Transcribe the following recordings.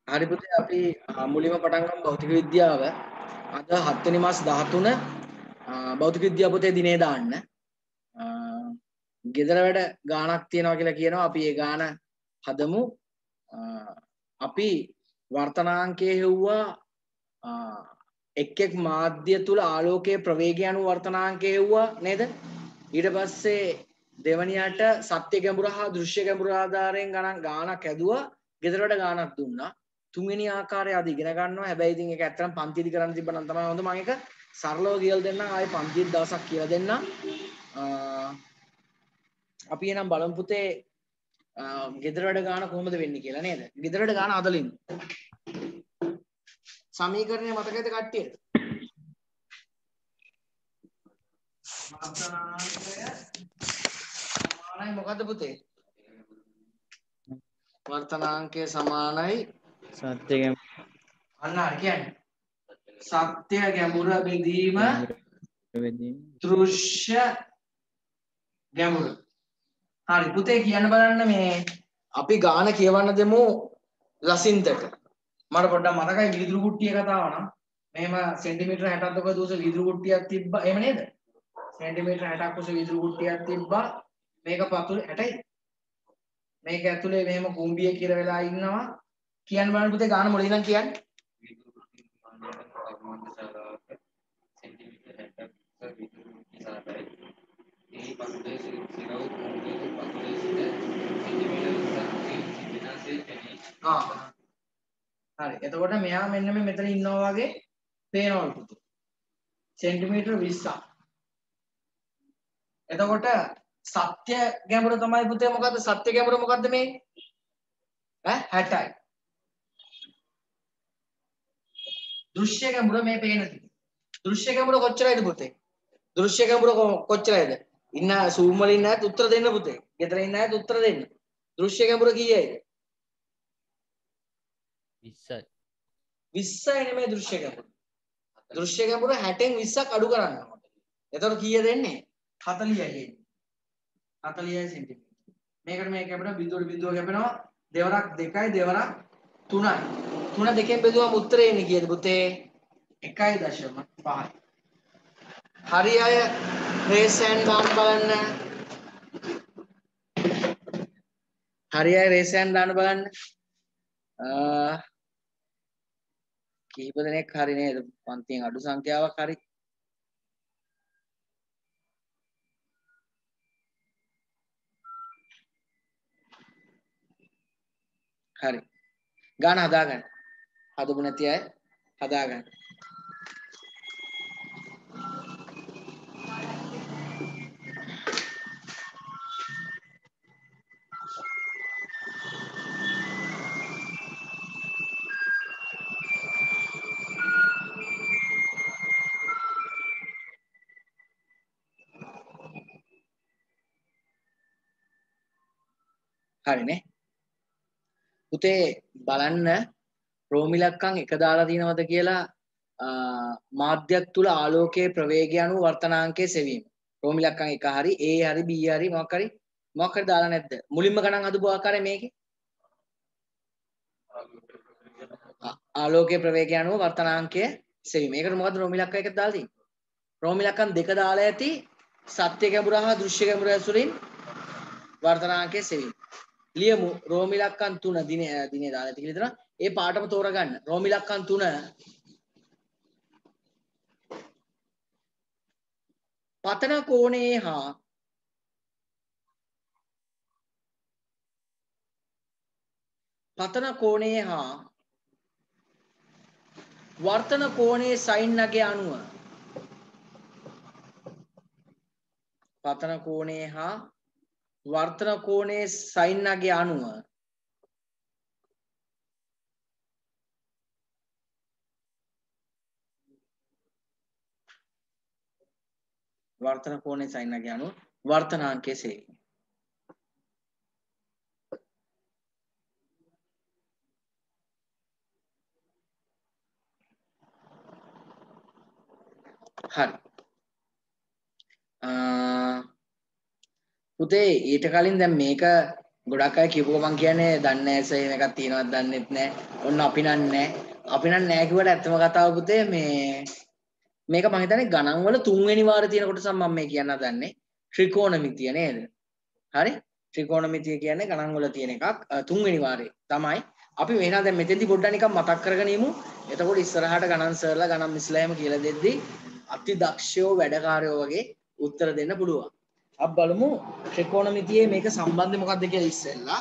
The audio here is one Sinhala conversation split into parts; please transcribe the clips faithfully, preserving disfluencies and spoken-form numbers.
හරි පුතේ අපි මුලින්ම පටන් ගමු භෞතික විද්‍යාව. අද හත් වෙනි මාස දහතුන භෞතික විද්‍යාව පොතේ දිනේ දාන්න. ගෙදර වැඩ ගාණක් තියනවා කියලා කියනවා. අපි ඒ ගාණ හදමු. අපි වර්තනාංකයේ හෙව්වා එක් එක් මාධ්‍ය තුල ආලෝකයේ ප්‍රවේගය අනුව වර්තනාංකය හෙව්වා නේද? ඊට පස්සේ දෙවනියට සත්‍ය ගැඹුර හා දෘශ්‍ය ගැඹුර ආධාරයෙන් ගණන් ගාණක් ඇදුවා. ගෙදර වැඩ ගාණක් දුන්නා. තුන්වෙනි ආකාරය අද ඉගෙන ගන්නවා. හැබැයි ඉතින් ඒක ඇත්තටම පන්තියේදී කරන්න තිබ්බනම් තමයි හොඳ. මම ඒක සරලව කියලා දෙන්නම්. ආයේ පන්තියේ දවසක් කියලා දෙන්නම්. අපි එනම් බලමු පුතේ ගෙදර වැඩ ගාන කොහොමද වෙන්නේ කියලා නේද? ගෙදර වැඩ ගාන අදලින්. සමීකරණය මතකයිද කට්ටියට? වර්තනාංකය සමානයි මොකද්ද පුතේ? වර්තනාංකය සමානයි සත්‍ය ගැඹුර. අන්න හරි කියන්නේ. සත්‍ය ගැඹුර බෙදීම දෘශ්‍ය ගැඹුර. හරි පුතේ කියන්න බලන්න මේ අපි ගාන කියවන්න දෙමු ලසින්තට. මට පොඩ්ඩක් මතකයි වීදුරු කුට්ටිය කතාව නම්. මෙහෙම සෙන්ටිමීටර හැටක් දුක දුස වීදුරු කුට්ටියක් තිබ්බා. එහෙම නේද? සෙන්ටිමීටර හැටක් උස වීදුරු කුට්ටියක් තිබ්බා. මේක පතුල හැටයි. මේක ඇතුලේ මෙහෙම කුඹිය කියලා වෙලා ඉන්නවා. කියන්න බලන්න පුතේ ගාන මොළේ ඉඳන් කියන්නේ. වීදුරු කුට්ටිය සමානව කර්මාන්ත ශාලාවක සෙන්ටිමීටර හැටක් උස වීදුරු කුට්ටිය සාදයි. ඒ පතුලේ සිරව් කුඹියේ පතුලේ සිට සෙන්ටිමීටර උසක් විනාශයේ තැනී. ආ. හරි. එතකොට මෙයා මෙන්න මේ මෙතන ඉන්නවා වගේ පේනවලු පුතේ. සෙන්ටිමීටර විස්සක්. එතකොට සත්‍ය ගැඹුර තමයි පුතේ මොකද්ද? සත්‍ය ගැඹුර මොකද්ද මේ? ඈ හැටයි. දෘශ්‍ය ගැඹුර මේ පේන ටික. දෘශ්‍ය ගැඹුර කොච්චරයිද පුතේ? දෘශ්‍ය ගැඹුර කොච්චරයිද? ඉන්න සූම් වල ඉන්න අයත් උත්තර දෙන්න පුතේ. ගෙදර ඉන්න අයත් උත්තර දෙන්න. දෘශ්‍ය ගැඹුර කීයයිද? විස්සයි. විස්සයි නෙමෙයි දෘශ්‍ය ගැඹුර. දෘශ්‍ය ගැඹුර හැටෙන් විස්සක් අඩු කරන්න ඕනේ. එතකොට කීයද එන්නේ? හතලිහයි එන්නේ. හතලිහයි සෙන්ටිමීටර. මේකට මේක කැපෙනවා බිඳුවට බිඳුව කැපෙනවා. දෙවරක් දෙකයි දෙවරක් තුනයි. තුන දෙකෙන් බෙදුවම උත්තරේ එන්නේ කීයද පුතේ? එකයි දශම පහයි. හරි අය රේස් හෑන්ඩ් දාන්න බලන්න. හරි අය රේස් හෑන්ඩ් දාන්න බලන්න. ආ කීප දෙනෙක් හරි නේද? පන්තියෙන් අඩු සංඛ්‍යාවක් හරි. හරි. ගාන හදාගන්න. හදපු නැති අය හදාගන්න. හරිනේ. පුතේ බලන්න රෝමිලක්කම් එක දාලා තියෙනවද කියලා මාධ්‍යයක් තුල ආලෝකයේ ප්‍රවේගය අනුව වර්තනාංකයේ සෙවීම. රෝමිලක්කම් එක හරි A හරි B හරි මොකක් හරි මොකක් හරි දාලා නැද්ද? මුලින්ම ගණන් හදපු ආකාරය මේකේ. ආලෝකයේ ප්‍රවේගය අනුව වර්තනාංකයේ සෙවීම. ඒකට මොකද්ද රෝමිලක්කම් එක දාලා තියෙන්නේ? රෝමිලක්කම් දෙක දාලා ඇති සත්‍ය ගැඹුර හා දෘශ්‍ය ගැඹුර ඇසුරින් වර්තනාංකයේ සෙවීම. ලියමු රෝමිලක්කම් තුන දිනේ දිනේ දාලා ඇති කියලා හිතනවා. ඒ පාඩම තෝරගන්න. රෝමිලක්කම් තුන පතන කෝණයේ හා පතන කෝණයේ හා වර්තන කෝණයේ සයින් අගය අනුව පතන කෝණයේ හා වර්තන කෝණයේ සයින් අගය අනුව වර්තන කෝණයේ සයින් අගය අනුව වර්තනාංකයේ සෙවීම. හරි. පුතේ ඊට කලින් දැන් මේක ගොඩක් අය කියපුවා මං කියන්නේ දන්නේ නැහැ සර් එහෙම එකක් තියෙනවද දන්නෙත් නැහැ. ඔන්න අපි නන්නේ අපි නන්නේ නැහැ කිව්වට ඇත්තම කතාව පුතේ මේ මේක මම හිතන්නේ ගණන් වල තුන්වෙනි වාරේ තියෙන කොටස මම මේ කියන්න හදන්නේ ත්‍රිකෝණමිතිය නේද? හරි? ත්‍රිකෝණමිතිය කියන්නේ ගණන් වල තියෙන එකක් තුන්වෙනි වාරේ තමයි. අපි වෙනා දැන් මෙතෙන්දි පොඩ්ඩක් නිකන් මතක් කරගෙන ඉමු. එතකොට ඉස්සරහට ගණන් සර්ලා ගණන් මිස්ලා එහෙම කියලා දෙද්දි අති දක්ෂයෝ වැඩකාරයෝ වගේ උත්තර දෙන්න පුළුවන්. අපි බලමු ත්‍රිකෝණමිතියේ මේක සම්බන්ධය මොකක්ද කියලා ඉස්සෙල්ලා.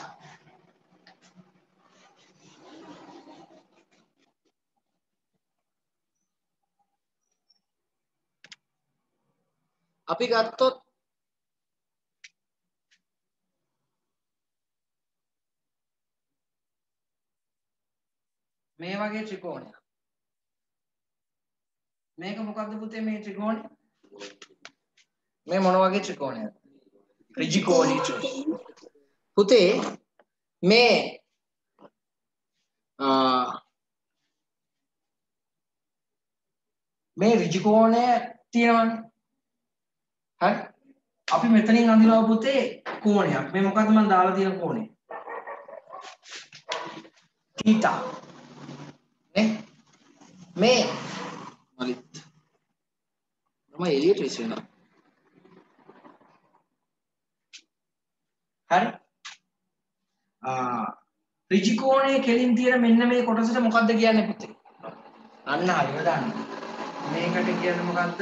අපි ගත්තොත් මේ වගේ ත්‍රිකෝණයක්. මේක මොකක්ද පුතේ මේ ත්‍රිකෝණය? මේ මොන වගේ ත්‍රිකෝණයක්ද? ත්‍රිජිකෝණී ත්‍රිකෝණය. පුතේ මේ ආ මේ ත්‍රිජිකෝණය තියෙනවනේ. හරි? අපි මෙතනින් අඳිනවා පුතේ කෝණයක්. මේ මොකද්ද මම දාලා තියෙන කෝණය? තීටා. නේ? මේ මලිත්. මම එළියට විසිනවා. හරි? ආ ත්‍රිජිකෝණයේ කෙලින් තියෙන මෙන්න මේ කොටසට මොකද්ද කියන්නේ පුතේ? අන්න හරිව දන්න. මේකට කියන්නේ මොකද්ද?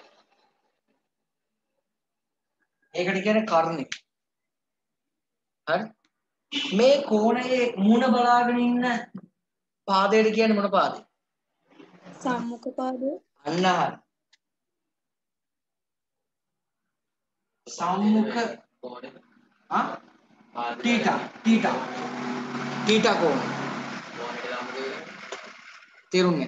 ඒකට කියන්නේ කර්ණය. හරි? මේ කෝණයේ මූණ බලාගෙන ඉන්න පාදයට කියන්නේ මොන පාදේ? සම්මුඛ පාදය. අන්න හරි. සම්මුඛ ආ තීටා තීටා තීටා කෝණ. තේරුණේ?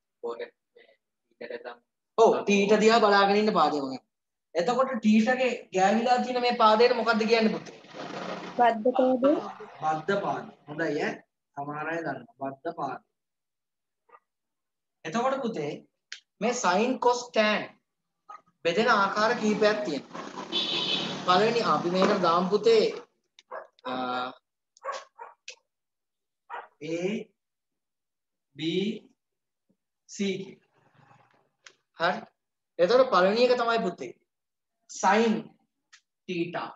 ඔව් තීටා දිහා බලාගෙන ඉන්න පාදේ මොකක්ද? එතකොට තීටාගේ ගෑවිලා තියෙන මේ පාදයට මොකද්ද කියන්නේ පුතේ? බද්ධ පාදය. බද්ධ පාදය. හොඳයි ඈ. සමහර අය දන්නවා බද්ධ පාදය. එතකොට පුතේ මේ sin cos tan බෙදෙන ආකාර කිහිපයක් තියෙනවා. පළවෙනි අපි මේකට දාමු පුතේ A B C කියලා. හරි. එතකොට පළවෙනි එක තමයි පුතේ sin theta.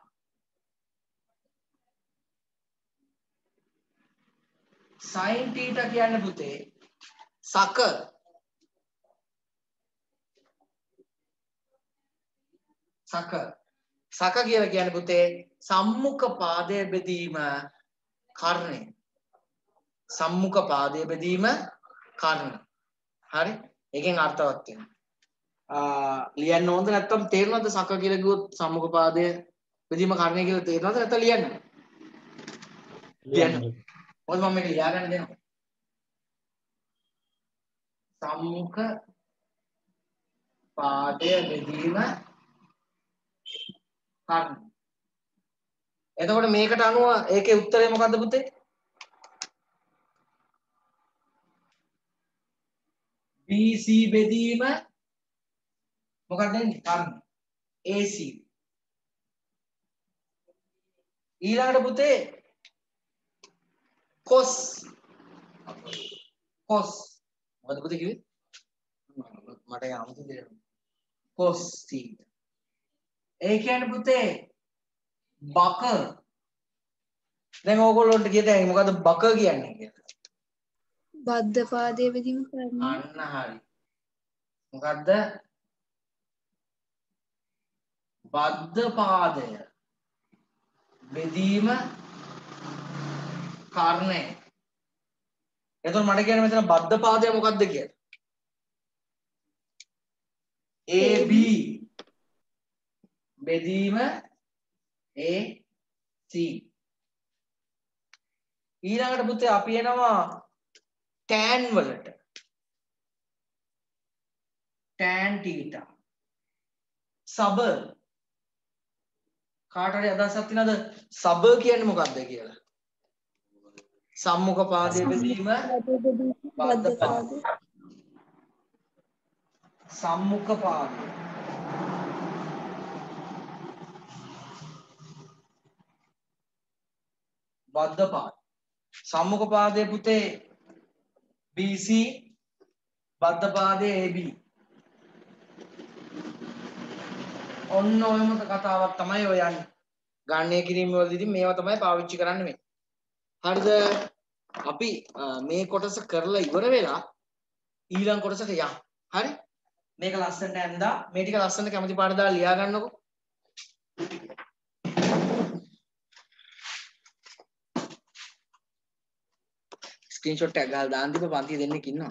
sin theta කියන්නේ පුතේ සක සක සක කියලා කියන්නේ පුතේ සම්මුඛ පාදයේ බෙදීම කර්ණය. සම්මුඛ පාදයේ බෙදීම කර්ණය. හරි? එකෙන් අර්ථවත් වෙනවා. ආ ලියන්න ඕනද නැත්නම් තේරෙනවද සක කියලා කිව්වොත් සම්මුඛ පාදයේ බෙදීම කර්ණය කියලා තේරෙනවද නැත්නම් ලියන්න? ලියන්න. මොකද මම මේක ලියා ගන්න දෙනවා. සම්මුඛ පාදයේ බෙදීම කර්ණය. එතකොට මේකට අනුව ඒකේ උත්තරේ මොකද්ද පුතේ? B C බෙදීම මොකක්ද වෙන්නේ? කර්ණය. A C. ඊළඟට පුතේ cos cos මොකද පුතේ කිව්වේ? මට යමුතු දෙන්න. cos theta. ඒ කියන්නේ පුතේ බක. දැන් ඕගොල්ලන්ට කියතේ මොකද්ද බක කියන්නේ කියලා? බද්ධ පාදයේ බෙදීම කර්ණය. අන්න හරි. මොකද්ද? බද්ධ පාදය බෙදීම කර්ණය. එතකොට මට කියන්න මෙතන බද්ධ පාදය මොකක්ද කියලා? A B බෙදීම A C. ඊළඟට පුතේ අපි එනවා tan වලට. tan theta. සබ කාට හරි අදහසක් තියෙනවද සබ කියන්නේ මොකක්ද කියලා? සම්මුඛ පාදයේ බෙදීම බද්ධ පාදය. සම්මුඛ පාදය. බද්ධ පාද. සම්මුඛ පාදයේ පුතේ B C බද්ධ පාදයේ A B. ඔන්න ඔයම කතාවක් තමයි ඔය යන්නේ. ගණනය කිරීම වලදී ඉතින් මේවා තමයි පාවිච්චි කරන්න වෙන්නේ. හරිද? අපි මේ කොටස කරලා ඉවර වෙලා ඊළඟ කොටසට යමු. හරි? මේක ලස්සනට ඇඳා මේ ටික ලස්සනට කැමති පාට දාලා ලියා ගන්නකො. ස්ක්‍රීන්ෂොට් එකක් ගහලා දාන්න තිබ්බ පන්ති දෙන්නෙක් ඉන්නවා.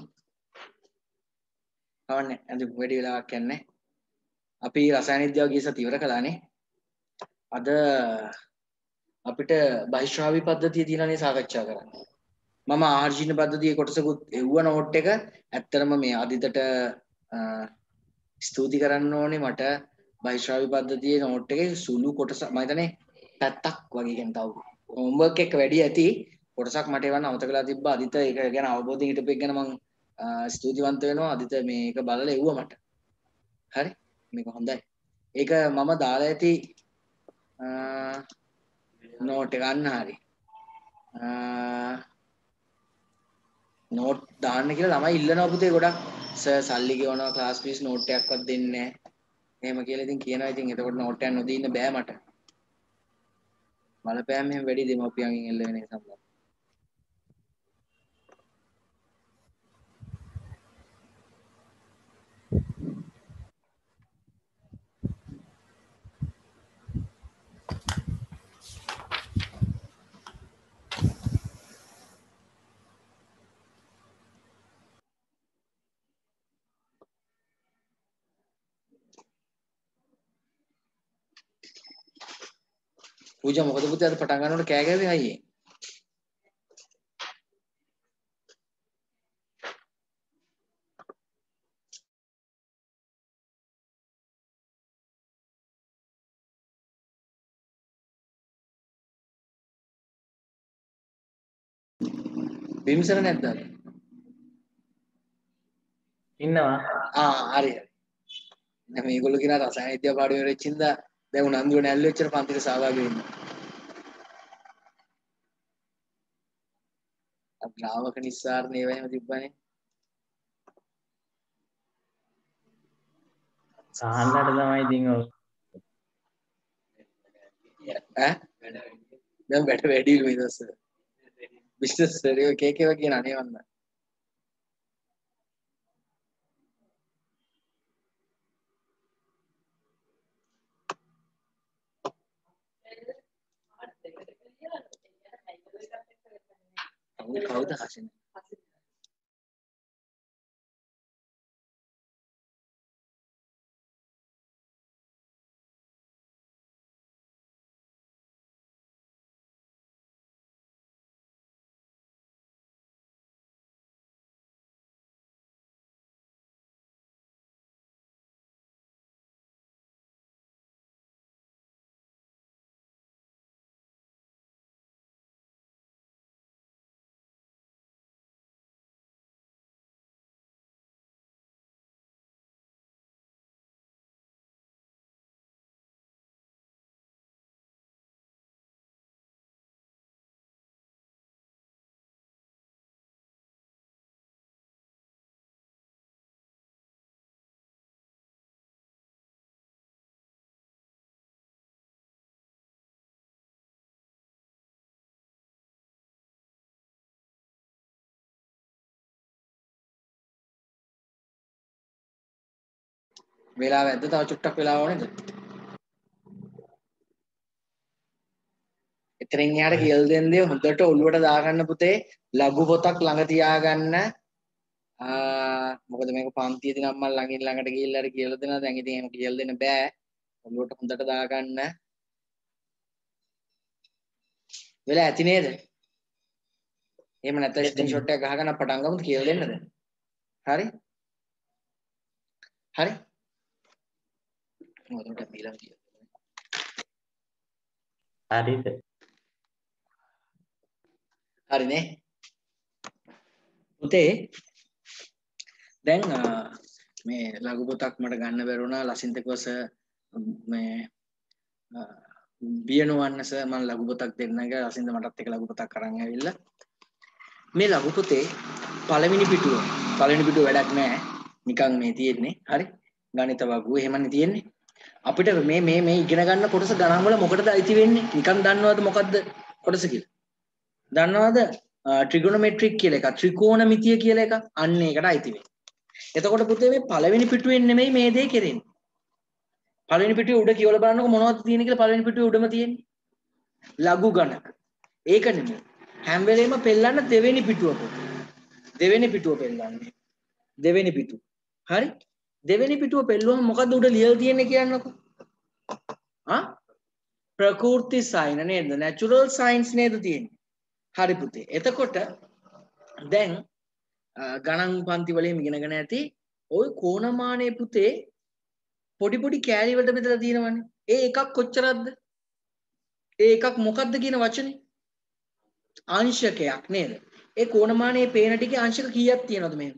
කවන්නේ අද වැඩි වෙලාවක් යන්නේ. අපි රසායන විද්‍යාව ගිය සතිය ඉවර කළානේ. අද අපිට බහිශ්‍රාවී පද්ධතිය තියෙනනේ සාකච්ඡා කරන්න. මම ආර්ජින පද්ධතියේ කොටසකුත් එව්ව නෝට් එක. ඇත්තටම මේ අදිතට ස්තුති කරන්න ඕනේ මට බහිශ්‍රාවී පද්ධතියේ නෝට් එකේ සුළු කොටස මම හිතන්නේ පැත්තක් වගේ කියන තව හෝම්වර්ක් එක වැඩි ඇති කොටසක් මට එවන්න අමතක කරලා තිබ්බා. අදිත ඒක ගැන අවබෝධයෙන් හිටපු එක ගැන මම ස්තුතිවන්ත වෙනවා. අදිත මේක බලලා එව්වා මට. හරි? මේක හොඳයි. ඒක මම දාලා ඇති නෝට් එක ගන්න හරි. නෝට් දාන්න කියලා ළමයි ඉල්ලනවා පුතේ ගොඩක්. සර් සල්ලි ගෙවනවා ක්ලාස් ෆීස් නෝට් එකක්වත් දෙන්නේ නැහැ. එහෙම කියලා ඉතින් කියනවා. ඉතින් එතකොට නෝට් එකක් නොදී ඉන්න බෑ මට. බලපෑම් එහෙම වැඩි දෙමව්පියන්ගෙන් එල්ල වෙන එක සම්බන්ධ. පූජා මොකද පුතේ අද පටන් ගන්නකොට කෑ ගැව්වේ අයියේ? බිම්සර නැද්ද අද? ඉන්නවා. ආ හරි හරි. දැන් මේගොල්ලෝ කියන රසායන විද්‍යාව පාඩම ඉවරෙච්ච ඉඳලා දැන් උනන්දුව නැල්ල වෙච්චර පන්තිට සහභාගී වෙන්න. අපි ලාවක නිස්සාරණේ වෙම තිබ්බනේ. සාහන්ලට තමයි ඉතින් ඔව්. ඈ? දැන් බැට වැඩිලු මේ දවස්වල. බිස්නස් සර්වර් කේක් ඒවා කියන අනේ වන්න. කවුද හසින? වෙලාව ඇද්ද තව චුට්ටක් වෙලාව ඕනේද? එතනින් එහාට කියලා දෙන දේ හොඳට ඔළුවට දාගන්න පුතේ. ලඝු පොතක් ළඟ තියාගන්න. ආ මොකද මේක පන්තියේදී නම් මම ළඟින් ළඟට ගිහිල්ලා හරි කියලා දෙනවා. දැන් ඉතින් එහෙම කියලා දෙන්න බෑ. ඔළුවට හොඳට දාගන්න. වෙලා ඇති නේද? එහෙම නැත්නම් ස්ක්‍රීන්ෂොට් එක ගහගෙන පටන් ගමුද කියලා දෙන්නද? හරි? හරි? මොකටද බීලා කියලා. හරිද? හරිනේ. පුතේ දැන් මේ ලඝු පොතක් මට ගන්න බැරුණා ලසින්තකවස මේ බිය නොවන්න සර් මම ලඝු පොතක් දෙන්නම් කියලා අසින්ද මටත් එක ලඝු පොතක් අරන් ඇවිල්ලා මේ ලඝු පොතේ පළවෙනි පිටුව පළවෙනි පිටුව වැඩක් නැහැ නිකන් මේ තියෙන්නේ හරි ගණිත වගුව එහෙමනේ තියෙන්නේ අපිට මේ මේ මේ ඉගෙන ගන්න කොටස ගණන් වල මොකටද අයිති වෙන්නේ නිකන් දන්නවද මොකද්ද කොටස කියලා දන්නවද ට්‍රිගොනොමෙට්‍රික් කියලා එකක් ත්‍රිකෝණමිතිය කියලා එකක් අන්න ඒකට අයිති වෙන්නේ එතකොට පුතේ මේ පළවෙනි පිටුවෙන් නෙමෙයි මේ දේ කෙරෙන්නේ පළවෙනි පිටුවේ උඩ කියවලා බලන්නකො මොනවද තියෙන්නේ කියලා පළවෙනි පිටුවේ උඩම තියෙන්නේ ලඝු ගණක ඒක නෙමෙයි හැම වෙලේම පෙන්නන්න දෙවෙනි පිටුව පුතේ දෙවෙනි පිටුව පෙන්නන්නේ දෙවෙනි පිටුව හරි දෙවෙනි පිටුව පෙල්ලුවම මොකද්ද උඩ ලියලා තියෙන්නේ කියන්නකො ආ ප්‍රකෘති සයින් නේද නැචරල් සයින්ස් නේද තියෙන්නේ හරි පුතේ එතකොට දැන් ගණන් පන්ති වලින් ඉගෙනගෙන ඇති ওই කෝණමානයේ පුතේ පොඩි පොඩි කෑලි වලට බෙදලා තියෙනවනේ ඒ එකක් කොච්චරක්ද ඒ එකක් මොකක්ද කියන වචනේ අංශකයක් නේද ඒ කෝණමානයේ පේන ටිකේ අංශක කීයක් තියෙනවද මේ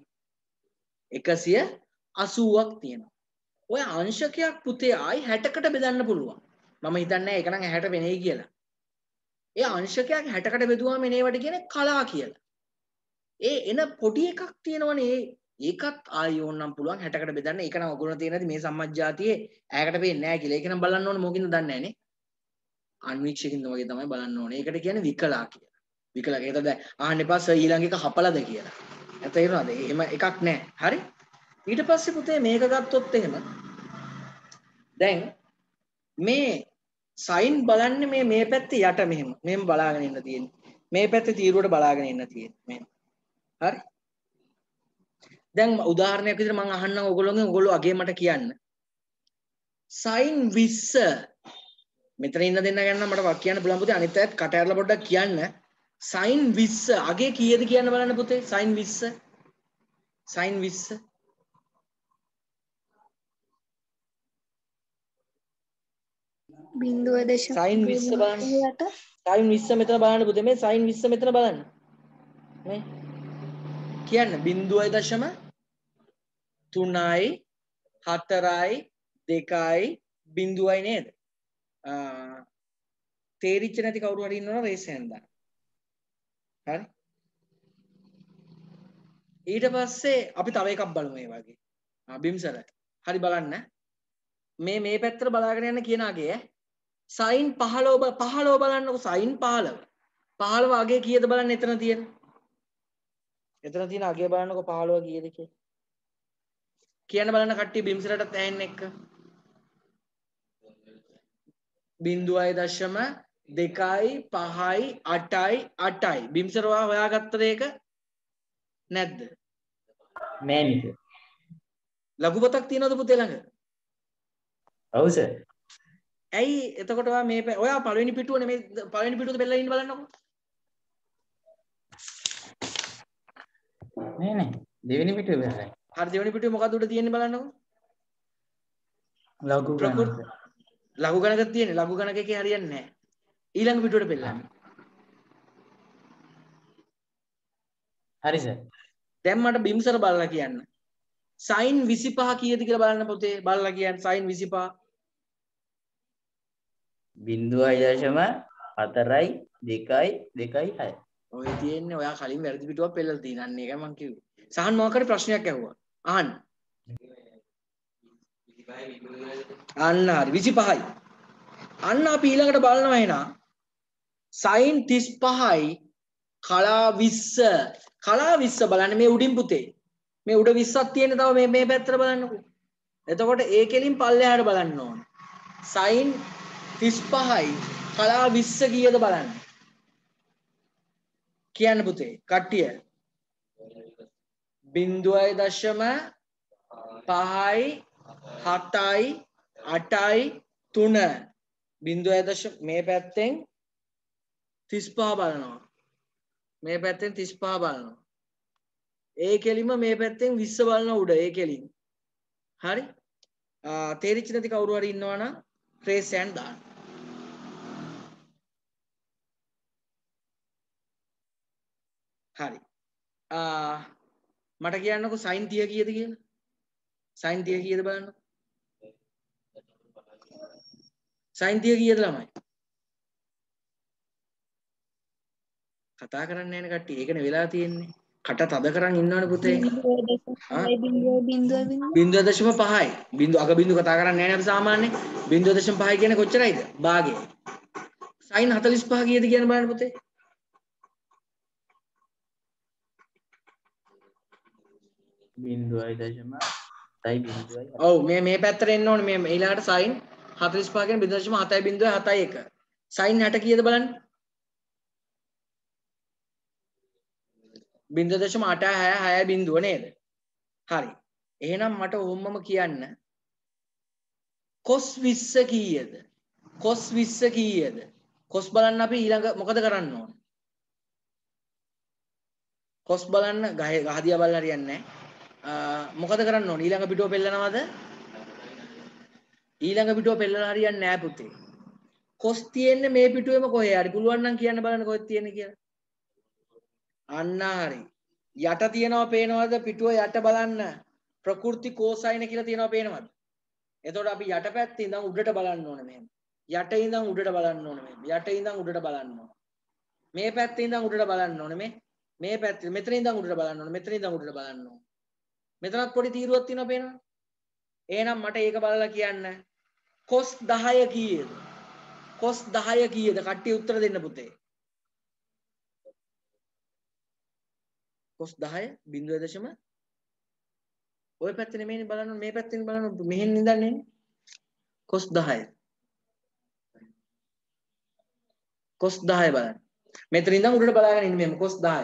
එකසිය අසූවක් තියෙනවා ඔය අංශකයක් පුතේ ආයි හැටකට බෙදන්න පුළුවන් මම හිතන්නේ ඒක නම් හැට වෙන්නේ කියලා ඒ අංශකයක් හැටකට බෙදුවාම එනේවට කියන්නේ කලා කියලා ඒ එන පොඩි එකක් තියෙනවනේ ඒකත් ආයි ඕනනම් පුළුවන් හැටකට බෙදන්න ඒක නම් ඔයගොල්ලෝ තියෙන නැති මේ සම්මජ්ජාතියේ ඈකට පේන්නේ නැහැ කියලා ඒක නම් බලන්න ඕනේ මොකින්ද දන්නේ නැහැ නේ අන්වීක්ෂකින්ද වගේ තමයි බලන්න ඕනේ ඒකට කියන්නේ විකලා කියලා විකලා ඒක තමයි අහන්න එපා සර් ඊළඟ එක හපලද කියලා එතන තේරුණාද එහෙම එකක් නැහැ හරි ඊට පස්සේ පුතේ මේක ගත්තොත් එහෙම දැන් මේ සයින් බලන්නේ මේ මේ පැත්තේ යට මෙහෙම මෙහෙම බලාගෙන ඉන්න තියෙන්නේ මේ පැත්තේ තීරුවට බලාගෙන ඉන්න තියෙන්නේ මෙහෙම හරි දැන් උදාහරණයක් විදිහට මම අහන්නම් ඔයගොල්ලෝගෙන් ඔයගොල්ලෝ අගේ මට කියන්න සයින් විස්ස මෙතන ඉන්න දෙන්න ගන්න මට වක් කියන්න පුළුවන් පුතේ අනිත් අයත් කට ඇරලා පොඩ්ඩක් කියන්න සයින් විස්ස අගේ කීයද කියන්න බලන්න පුතේ සයින් විස්ස සයින් විස්ස බිංදුව දශම සයින් විස්ස බලන්න සයින් විස්ස මෙතන බලන්න පුතේ මේ සයින් විස්ස මෙතන බලන්න මේ කියන්න බිංදුවයි දශම තුනයි හතරයි දෙකයි බිංදුවයි නේද තේරිච්ච නැති කවුරු හරි ඉන්නවනම් රේස් හැන්ද දාන්න හරි ඊට පස්සේ අපි තව එකක් බලමු මේ වගේ ආ බිම්සර හරි බලන්න මේ මේ පැත්තට බලාගෙන යන්න කියන අගේ සයින් පහළොව පහළොව බලන්නකො සයින් පහළොව පහළොව අගේ කීයද බලන්න එතන තියෙන එතන තියෙන අගේ බලන්නකො පහළොව කීයද කියලා කියන්න බලන්න කට්ටිය බිම්සරටත් ඇහෙන්න එක්ක බිංදුවයි දශම දෙකයි පහයි අටයි අටයි බිම්සර ඔයා හොයාගත්තද ඒක නැද්ද නෑ නේද ලඝු පොතක් තියනවද පුතේ ළඟ ඔව් සර් ඇයි එතකොට ඔයා මේ ඔයා පළවෙනි පිටුව නෙමෙයි පළවෙනි පිටුවද බෙල්ලලා ඉන්න බලන්නකො නෑ නෑ දෙවෙනි පිටුවේ බලන්න හරි දෙවෙනි පිටුවේ මොකද්ද උඩ තියෙන්නේ බලන්නකො ලඝු ගණක ලඝු ගණකක් තියෙන්නේ ලඝු ගණක එකේ හරියන්නේ නැහැ ඊළඟ පිටුවට බෙල්ලන්න හරි සර් දැන් මට බිම්සර බලලා කියන්න සයින් විසිපහ කීයද කියලා බලන්න පුතේ බලලා කියන්න සයින් විසිපහ බිංදුවයි දශම හතරයි දෙකයි දෙකයි හයයි ඔය තියෙන්නේ ඔයා කලින් වැරදි පිටුවක් පෙන්නලා තියෙන අන්න ඒකයි මම කිව්වේ සහන් මොකක් හරි ප්‍රශ්නයක් ඇහුවා අහන්න අන්න හරි විසිපහයි අන්න අපි ඊළඟට බලනවා එහෙනම් සයින් තිස්පහයි කලා විස්ස කලා විස්ස බලන්න මේ උඩින් පුතේ මේ උඩ විස්සක් තියෙන තව මේ මේ පැත්තට බලන්නකෝ එතකොට ඒ කෙලින් පල්ලෙහාට බලන්න ඕන සයින් තිස්පහයි කලා විස්ස කීයද බලන්න කියන්න පුතේ කට්ටිය බිංදුවයි දශම පහයි හතයි අටයි තුන බිංදුවයි දශම මේ පැත්තෙන් තිස්පහ බලනවා මේ පැත්තෙන් තිස්පහ බලනවා ඒ කෙලින්ම මේ පැත්තෙන් විස්ස බලන උඩ ඒ කෙලින් හරි තේරිච්ච නැති කවුරු හරි ඉන්නවනම් රේස් හැන්ඩ් දාන්න හරි මට කියන්නකො සයින් තිය කීයද කියලා සයින් තිය කීයද බලන්න සයින් තිය කීයද ළමයි කතා කරන්නේ නැහැ නේ කට්ටිය. ඒකනේ වෙලා තියෙන්නේ. කට තද කරන් ඉන්නවනේ පුතේ. ආ බිංදුව දශම පහයි. බිංදුව අග බිංදුව කතා කරන්නේ නැහැ නේ අපි සාමාන්‍යයෙන්. බිංදුව දශම පහයි කියන්නේ කොච්චරයිද? භාගය. sin හතළිස් පහ කීයද කියන බලන්න පුතේ. බිංදුවයි දශම හතයි බිංදුවයි. ඔව් මේ මේ පැත්තට එන්න ඕනේ මේ ඊළඟට sin හතළිස් පහ කියන්නේ බිංදුව දශම හතයි බිංදුවයි හතයි එක. sin හැට කීයද බලන්න. බිංදුව දශම අටයි හයයි හයයි බිංදුව නේද? හරි. එහෙනම් මට ඕම්මම කියන්න cos විස්ස කීයද? cos විස්ස කීයද? cos බලන්න අපි ඊළඟ මොකද කරන්න ඕන? cos බලන්න ගහ ගහදියා බලන්න හරියන්නේ නැහැ. මොකද කරන්න ඕන? ඊළඟ පිටුව පෙන්නනවද? ඊළඟ පිටුව පෙන්නලා හරියන්නේ නැහැ පුතේ. cos තියෙන්නේ මේ පිටුවේම කොහේ හරි. පුළුවන් නම් කියන්න බලන්න කොහෙද තියෙන්නේ කියලා. අන්න හරි. යට තියනවා පේනවද? පිටුව යට බලන්න. ප්‍රකෘති cosine කියලා තියනවා පේනවද? එතකොට අපි යට පැත්තේ ඉඳන් උඩට බලන්න ඕනේ මෙහෙම. යට ඉඳන් උඩට බලන්න ඕනේ මෙහෙම. යට ඉඳන් උඩට බලන්න ඕනේ. මේ පැත්තේ ඉඳන් උඩට බලන්න ඕනේ මේ. මේ පැත්තේ මෙතන ඉඳන් උඩට බලන්න ඕනේ. මෙතන ඉඳන් උඩට බලන්න ඕනේ. මෙතනත් පොඩි තීරුවක් තියෙනවා පේනවද? එහෙනම් මට ඒක බලලා කියන්න. cos දහය කීයද? cos දහය කීයද? කට්ටිය උත්තර දෙන්න පුතේ. cos දහය බිංදුව දශම ඔය පැත්තේ නෙමෙයිනේ බලන්න මේ පැත්තෙන් බලන්න මෙහෙන් ඉඳන්නේ cos දහය cos දහය බලන්න මෙතන ඉඳන් උඩට බලාගෙන ඉන්න මෙහෙම cos දහය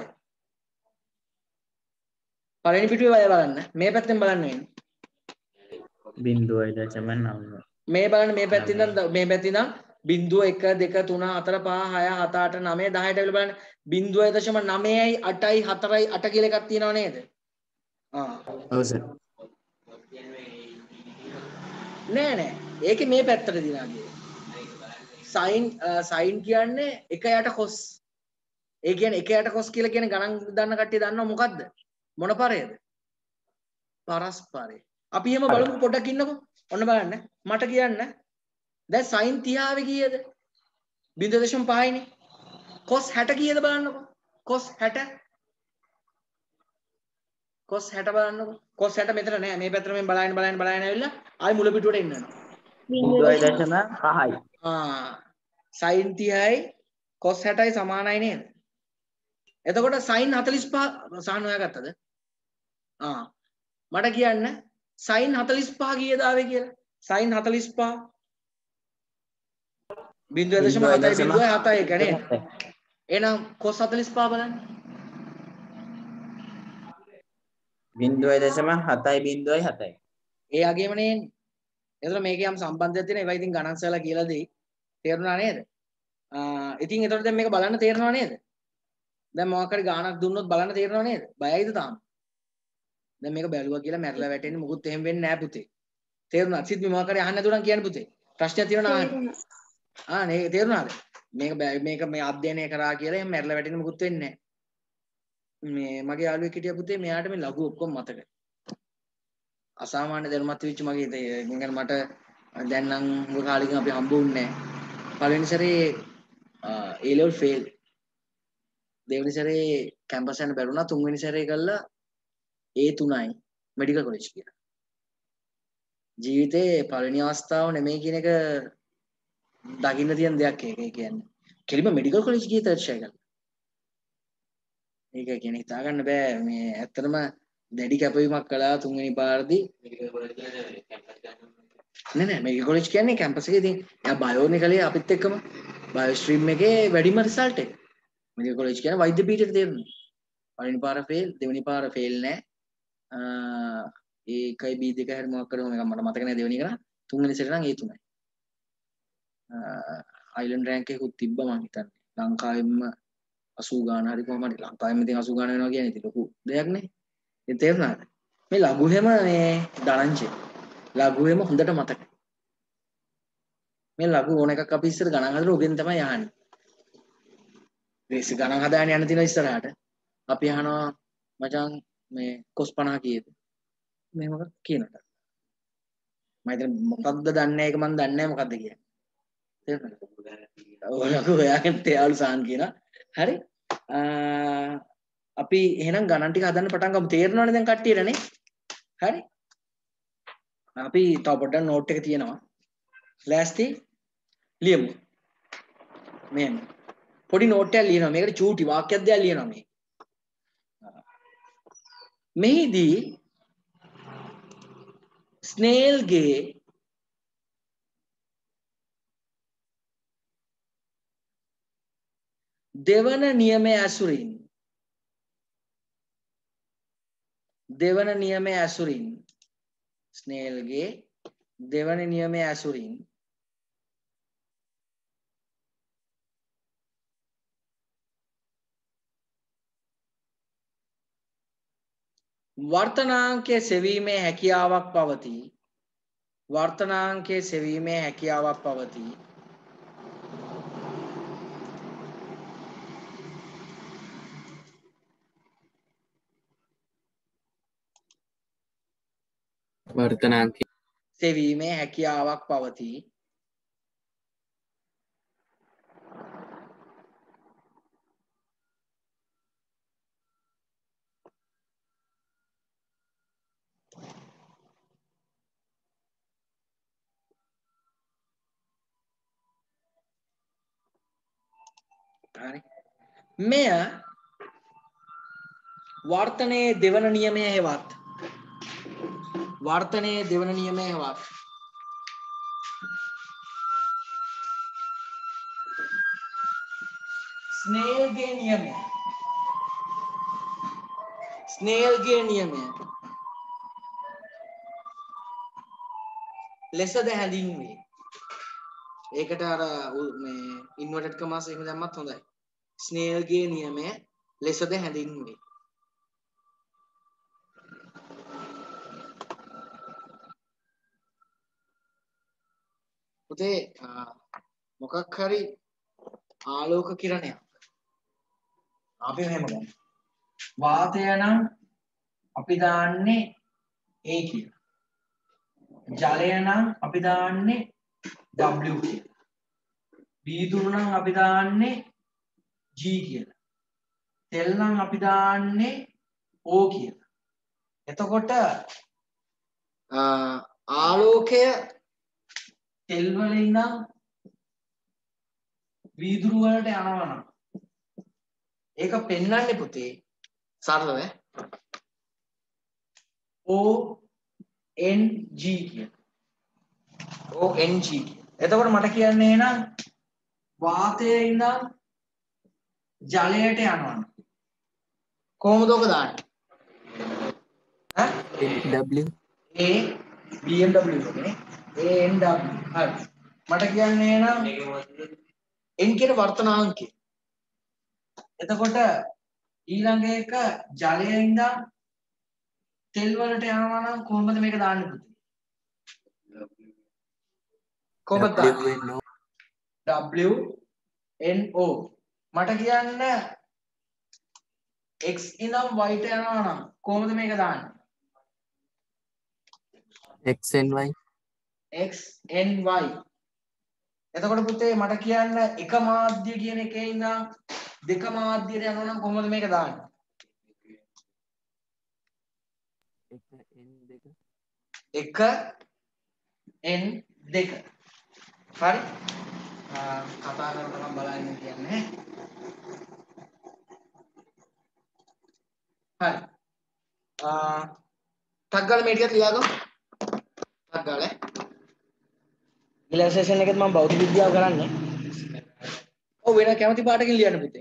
පළවෙනි පිටුවේ වය බලන්න මේ පැත්තෙන් බලන්න වෙන්නේ බිංදුවයි දශම නවය. මේ බලන්න මේ පැත්තෙන් ඉඳන් මේ පැත්තෙන් ඉඳන් බිංදුව එක දෙක තුන හතර පහ හය හත අට නවය දහයට ඇවිල්ලා බලන්න බිංදුව දශම නවයයි අටයි හතරයි අට කියලා එකක් තියෙනව නේද? ආ ඔව් සර්. නෑ නෑ ඒකේ මේ පැත්තට දිනා ගියේ. sin sin කියන්නේ එක යට cos. ඒ කියන්නේ එක යට cos කියලා කියන ගණන් දන්න කට්ටිය දන්නව මොකද්ද? මොන පරයද? පරස්පරය. අපි එහෙම බලමු පොඩ්ඩක් ඉන්නකෝ. ඔන්න බලන්න. මට කියන්න. දැන් sin තිහාවේ කීයද? බිංදුව දශම පහයිනේ. cos හැට කීයද බලන්නකෝ. cos හැට cos හැට බලන්නකෝ. cos හැට මෙතන නෑ. මේ පැත්තට මෙන් බලාගෙන බලාගෙන බලාගෙන ඇවිල්ලා ආයි මුල පිටුවට එන්න ඕන. බිංදුවයි දශම පහයි. ආ sin තිහයි cos හැටයි සමානයි නේද? එතකොට sin හතළිස් පහ සාහන හොයාගත්තද? ආ මට කියන්න sin හතළිස් පහ කීයද ආවේ කියලා? sin හතළිස් පහ බිංදුව දශම හතයි බිංදුව හතයි එක නේද? එහෙනම් cos හතළිස් පහ බලන්න. බිංදුවයි දශම හතයි බිංදුවයි හතයි. ඒ වගේම නේ එන්නේ. එතකොට මේකේ යම් සම්බන්ධයක් තියෙනවා. ඒවා ඉතින් ගණන් සලා කියලා දෙයි. තේරුණා නේද? ආ ඉතින් එතකොට දැන් මේක බලන්න තේරෙනව නේද? දැන් මොකක් හරි ගාණක් දුන්නොත් බලන්න තේරෙනව නේද? බයයිද තාම? දැන් මේක බැලුවා කියලා මැරලා වැටෙන්නේ මොකුත් එහෙම වෙන්නේ නැහැ පුතේ. තේරුණා? සිත් මේ මොකක් හරි අහන්න නැතුණම් කියන්න පුතේ. ප්‍රශ්නයක් තියෙනවා අහන්න. ආ නේ තේරුණාද? මේක මේක මේ අධ්‍යයනය කරා කියලා එහෙම මැරලා වැටෙන්නේ මොකුත් වෙන්නේ නැහැ. මේ මගේ යාළුවෙක් හිටියා පුතේ මෙයාට මේ ලඝු ඔක්කොම මතකයි. අසාමාන්‍ය දැනුමත් වෙච්ච මගේ ඉතින් මට දැන් නම් උග කාලෙකින් අපි හම්බ වුණේ නැහැ. පළවෙනි සැරේ A level fail. දෙවෙනි සැරේ කැම්පස් යන්න බැරුණා. තුන්වෙනි සැරේ කළා A තුනයි මෙඩිකල් කොලෙජ් කියලා. ජීවිතේ පළවෙනි අවස්ථාව නෙමෙයි කියන එක දකින්න තියෙන දෙයක් ඒක කියන්නේ. කෙලිම මෙඩිකල් කොලෙජ් ගියේ තර්ෂය කළා. ඒක කියන්නේ හිතා ගන්න බෑ මේ ඇත්තටම දැඩි කැපවීමක් කළා තුන්වෙනි පාරදී මෙඩිකල් කොලෙජ් කියන්නේ කැම්පස් ගන්න. නෑ නෑ මෙඩිකල් කොලෙජ් කියන්නේ කැම්පස් එකේ ඉතින් එයා බයෝනේ කලේ අපිත් එක්කම බයෝ ස්ට්‍රීම් එකේ වැඩිම රිසල්ට් එක. මෙඩිකල් කොලෙජ් කියන්නේ වෛද්‍ය පීඨයට තේරුණා. පළවෙනි පාර ෆේල් දෙවෙනි පාර ෆේල් නෑ. අ ඒකයි B දෙක හැර මොකක් කරේ මම මට මතක නෑ දෙවෙනි එක නම් තුන්වෙනි සැරේ නම් A තුනයි. අ අයිලන්ඩ් රෑන්ක් එකකුත් තිබ්බා මං හිතන්නේ. ලංකාවෙම අසූ ගාන හරි කොහමද ලංකාවෙම ඉතින් අසූ ගාන වෙනවා කියන්නේ ඉතින් ලොකු දෙයක් නේ. ඉතින් තේරුණාද? මේ ලඝුහෙම මේ ධනංජය. ලඝුහෙම හොඳට මතකයි. මේ ලඝු ඕන එකක් අපි ඉස්සර ගණන් හදලා ඔබෙන් තමයි අහන්නේ. මේ ගණන් හදාගෙන යන්න තියෙන ඉස්සරහට අපි අහනවා මචං මේ කොස් පනහ කීයද? මේ මොකක්ද කියනට. මම හිතන්නේ මොකක්ද දන්නේ ඒක මම දන්නේ නැහැ මොකක්ද කියන්නේ. තේරුණාද? ඔය ලඝු හොයාගෙන තේයාලු සාන් කියනවා. හරි? අපි එහෙනම් ගණන් ටික හදන්න පටන් ගමු. තේරෙනවනේ දැන් කට්ටියටනේ. හරි. අපි තව පොඩ්ඩක් නෝට් එක තියෙනවා. ලෑස්ති? ලියමු. මෙන්න. පොඩි නෝට් එකක් ලියනවා. මේකට චූටි වාක්‍යයක් දෙයක් ලියනවා මේ. මෙහිදී ස්නේල්ගේ දෙවන නියමය ඇසුරින් දෙවන නියමය ඇසුරින් ස්නේල්ගේ දෙවන නියමය ඇසුරින් වර්තනාංකයේ සෙවීමේ හැකියාවක් පවතී. වර්තනාංකයේ සෙවීමේ හැකියාවක් පවතී. වර්තනාංක සෙවීමේ හැකියාවක් පවතී. හරි. මෙය වර්තනයේ දෙවන නියමය හෙවත් වර්තනයේ දෙවන නියමය හෙවත් ස්නේල්ගේ නියමය ස්නේල්ගේ නියමය ලෙසද හැඳින්වේ. ඒකට අර මේ ඉන්වර්ටඩ් කමාස් එහෙම දැම්මත් හොඳයි. ස්නේල්ගේ නියමය ලෙසද හැඳින්වේ. පුතේ මොකක් හරි ආලෝක කිරණයක් අපි මෙහෙම ගමු. වාතය නම් අපි දාන්නේ A කියලා. ජලය නම් අපි දාන්නේ W කියලා. වීදුරු නම් අපි දාන්නේ G කියලා. තෙල් නම් අපි දාන්නේ O කියලා. එතකොට ආලෝකය තෙල් වලින් නම් වීදුරු වලට යනවා නම් ඒක පෙන්වන්නේ පුතේ සරලව O N G කියන. O N G කියන. එතකොට මට කියන්නේ එහෙනම් වාතයේ ඉඳන් ජලයට යනවා. කොහොමද ඔක දාන්නේ? ඈ W A B M W නේ. A N W. හරි. මට කියන්නේ එහෙනම් N කියන වර්තනාංකය. එතකොට ඊළඟ එක ජලයේ ඉඳන් තෙල් වලට යනවා නම් කොහොමද මේක දාන්නේ පුතේ? කොහොමද දාන්නේ? W N O. මට කියන්න X ඉඳන් Y ට යනවා නම් කොහොමද මේක දාන්නේ? X N Y X N Y. එතකොට පුතේ මට කියන්න එක මාධ්‍ය කියන එකේ ඉඳන් දෙක මාධ්‍යයට යනවා නම් කොහොමද මේක දාන්නේ? එක N දෙක. හරි? කතා කරනකම් බලන්න කියන්නේ. හරි. ආ ටක් ගාලා මේ ටිකත් ලියාගමු. ටක් ගාලා. ඊළඟ සෙෂන් එකෙත් මම භෞතික විද්‍යාව කරන්නේ. ඔව් වෙන කැමති පාඩකින් ලියන්න පුතේ.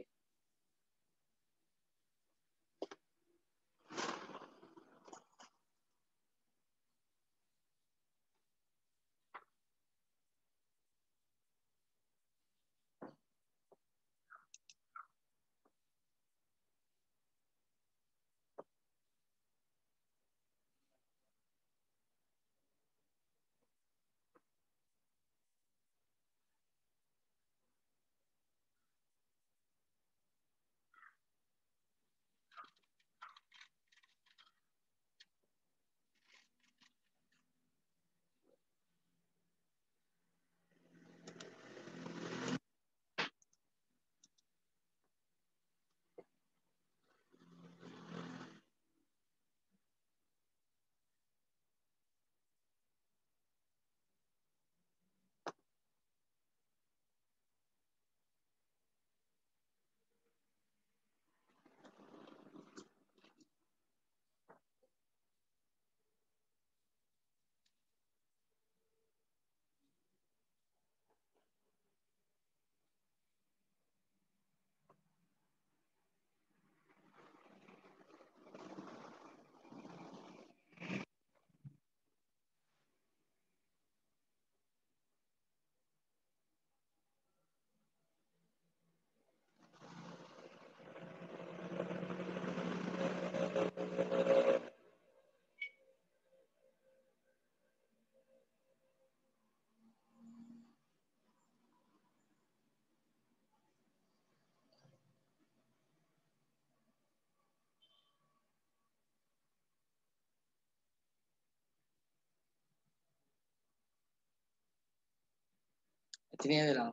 ඇති නේද වෙලා?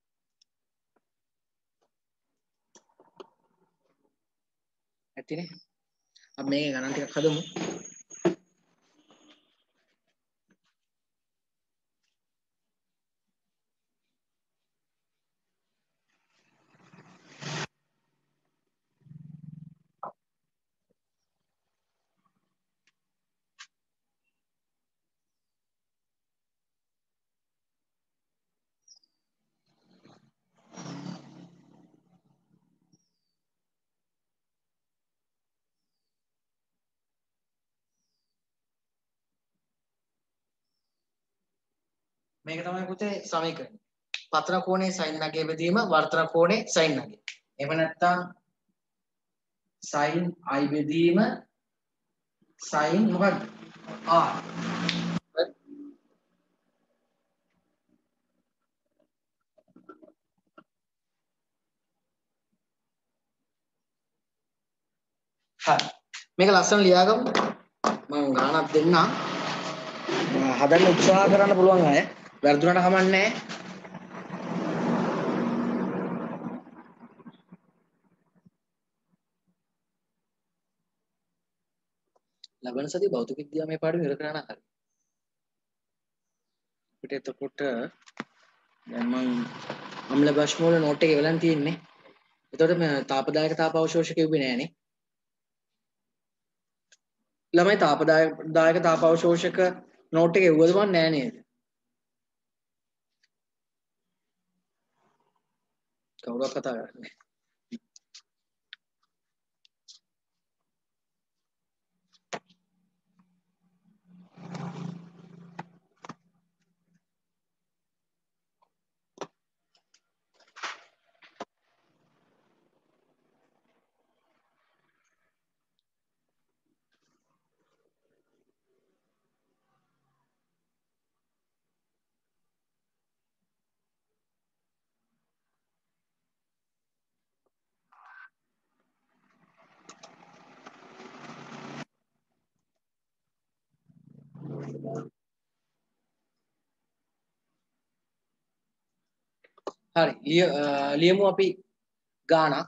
ඇතිනේ. අපි මේකේ ගණන් ටිකක් හදමු. මේක තමයි පුතේ සමීකරණය. පතන කෝණයේ sin නගයේ බෙදීම වර්තන කෝණයේ sin නගය. එහෙම නැත්නම් sin i බෙදීම sin මොකක්ද? r. හරි. මේක ලස්සන ලියාගමු. මම ගානක් දෙන්නම්. හදන්න උත්සාහ කරන්න පුළුවන් අය. වැරදුනට කමන්නේ නැහැ. ලබන සතිය භෞතික විද්‍යාවේ පාඩම ඉවර කරන්න හරි. අපිට එතකොට දැන් මම අම්ල බෂ් වල නෝට් එක එවලන් තියෙන්නේ. එතකොට මම තාපදායක තාප අවශෝෂක කිව්වේ නෑනේ. ළමයි තාපදායක දායක තාප අවශෝෂක නෝට් එක එව්වද මන් නෑ නේද? කවුරක් කතා කරන්නේ? හරි ලියමු අපි ගානක්.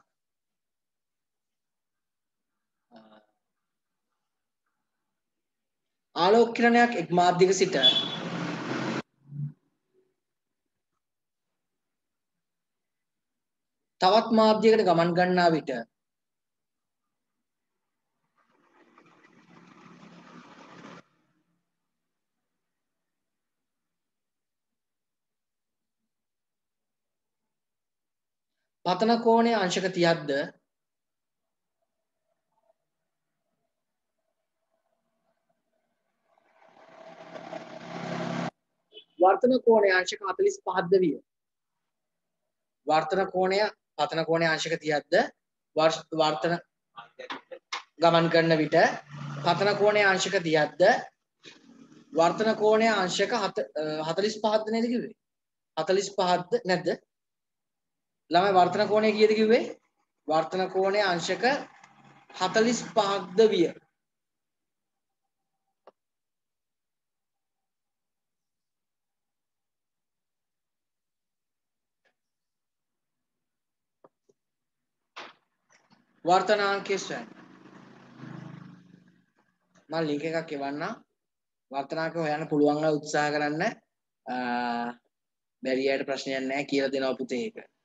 ආලෝක කිරණයක් එක් මාධ්‍යක සිට තවත් මාධ්‍යයකට ගමන් ගන්නා විට පතන කෝණය අංශක තිහක්ද වර්තන කෝණය අංශක හතළිස් පහක්ද විය. වර්තන කෝණය පතන කෝණය අංශක තිහක්ද වර්තන ගමන් කරන විට පතන කෝණය අංශක තිහක්ද වර්තන කෝණය අංශක හතළිස් පහක්ද නේද කිව්වේ? හතළිස් පහක්ද නැද්ද? ළමයි වර්තන කෝණය කීයද කිව්වේ? වර්තන කෝණය අංශක හතළිස් පහක්ද විය. වර්තනාංකය සොයන්න. මම ලින්ක් එකක් එවන්නම්. වර්තනාංක හොයන්න පුළුවන් අය උත්සාහ කරන්න. බැරි අයට ප්‍රශ්නයක් නැහැ කියලා දෙනවා පුතේ ඒක.